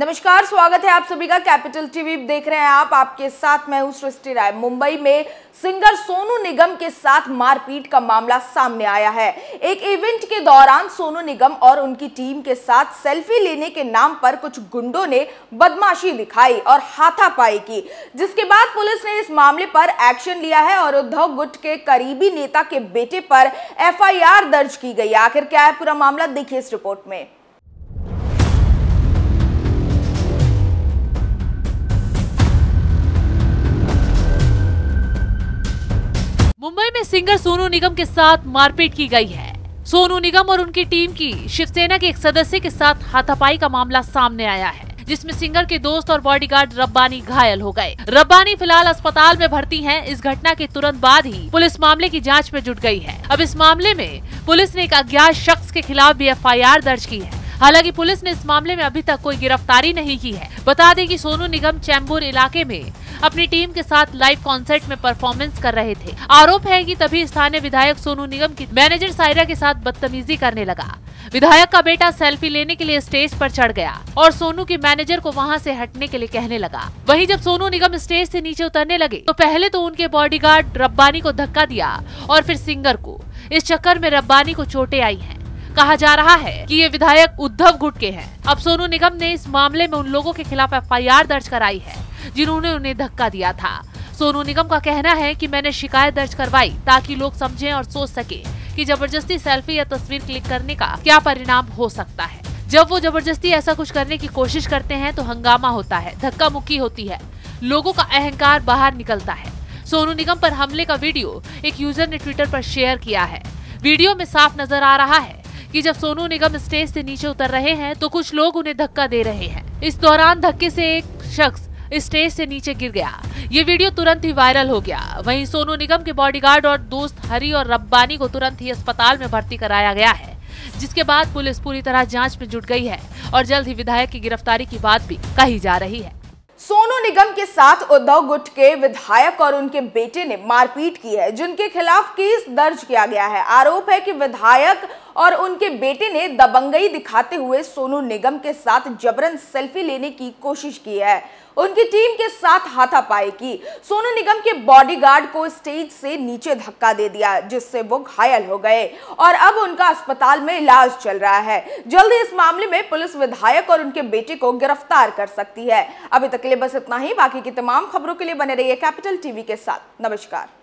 नमस्कार, स्वागत है आप सभी का। कैपिटल टीवी देख रहे हैं आप, आपके साथ मैं हूं सृष्टि राय। मुंबई में सिंगर सोनू निगम के साथ मारपीट का मामला सामने आया है। एक इवेंट के दौरान सोनू निगम और उनकी टीम के साथ सेल्फी लेने के नाम पर कुछ गुंडों ने बदमाशी दिखाई और हाथापाई की, जिसके बाद पुलिस ने इस मामले पर एक्शन लिया है और उद्धव गुट के करीबी नेता के बेटे पर एफआईआर दर्ज की गई। आखिर क्या है पूरा मामला, देखिए इस रिपोर्ट में। मुंबई में सिंगर सोनू निगम के साथ मारपीट की गई है। सोनू निगम और उनकी टीम की शिवसेना के एक सदस्य के साथ हाथापाई का मामला सामने आया है, जिसमें सिंगर के दोस्त और बॉडीगार्ड रब्बानी घायल हो गए। रब्बानी फिलहाल अस्पताल में भर्ती हैं। इस घटना के तुरंत बाद ही पुलिस मामले की जांच में जुट गई है। अब इस मामले में पुलिस ने एक अज्ञात शख्स के खिलाफ भी एफआईआर दर्ज की है। हालांकि पुलिस ने इस मामले में अभी तक कोई गिरफ्तारी नहीं की है। बता दें कि सोनू निगम चैम्बूर इलाके में अपनी टीम के साथ लाइव कॉन्सर्ट में परफॉर्मेंस कर रहे थे। आरोप है कि तभी स्थानीय विधायक सोनू निगम की मैनेजर सायरा के साथ बदतमीजी करने लगा। विधायक का बेटा सेल्फी लेने के लिए स्टेज पर चढ़ गया और सोनू की मैनेजर को वहां से हटने के लिए कहने लगा। वहीं जब सोनू निगम स्टेज से नीचे उतरने लगे तो पहले तो उनके बॉडीगार्ड रब्बानी को धक्का दिया और फिर सिंगर को। इस चक्कर में रब्बानी को चोटें आई हैं। कहा जा रहा है कि ये विधायक उद्धव गुट के हैं। अब सोनू निगम ने इस मामले में उन लोगों के खिलाफ एफआईआर दर्ज कराई है जिन्होंने उन्हें धक्का दिया था। सोनू निगम का कहना है कि मैंने शिकायत दर्ज करवाई ताकि लोग समझें और सोच सके कि जबरदस्ती सेल्फी या तस्वीर क्लिक करने का क्या परिणाम हो सकता है। जब वो जबरदस्ती ऐसा कुछ करने की कोशिश करते हैं तो हंगामा होता है, धक्का मुक्की होती है, लोगों का अहंकार बाहर निकलता है। सोनू निगम पर हमले का वीडियो एक यूजर ने ट्विटर पर शेयर किया है। वीडियो में साफ नजर आ रहा है कि जब सोनू निगम स्टेज से नीचे उतर रहे हैं तो कुछ लोग उन्हें धक्का दे रहे हैं। इस दौरान धक्के से एक शख्स स्टेज से नीचे गिर गया। ये वीडियो तुरंत ही वायरल हो गया। वहीं सोनू निगम के बॉडीगार्ड और दोस्त हरी और रब्बानी को तुरंत ही अस्पताल में भर्ती कराया गया है, जिसके बाद पुलिस पूरी तरह जांच में जुट गई है और जल्द ही विधायक की गिरफ्तारी की बात भी कही जा रही है। सोनू निगम के साथ उद्धव गुट के विधायक और उनके बेटे ने मारपीट की है, जिनके खिलाफ केस दर्ज किया गया है। आरोप है कि विधायक और उनके बेटे ने दबंगई दिखाते हुए सोनू निगम के साथ जबरन सेल्फी लेने की कोशिश की है, उनकी टीम के साथ हाथापाई की। सोनू निगम के बॉडीगार्ड को स्टेज से नीचे धक्का दे दिया, जिससे वो घायल हो गए और अब उनका अस्पताल में इलाज चल रहा है। जल्द इस मामले में पुलिस विधायक और उनके बेटे को गिरफ्तार कर सकती है। अभी तक के लिए बस इतना ही। बाकी की तमाम खबरों के लिए बने रहिए कैपिटल टीवी के साथ। नमस्कार।